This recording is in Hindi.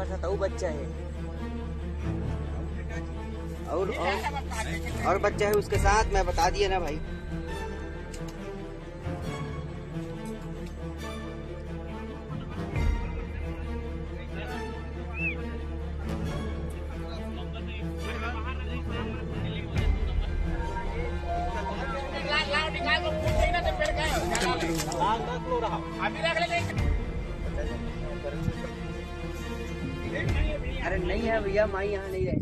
हमारे साथ वो बच्चा है और बच्चा है उसके साथ, मैं बता दिया ना भाई। अरे नहीं है भैया, माई यहाँ नहीं है।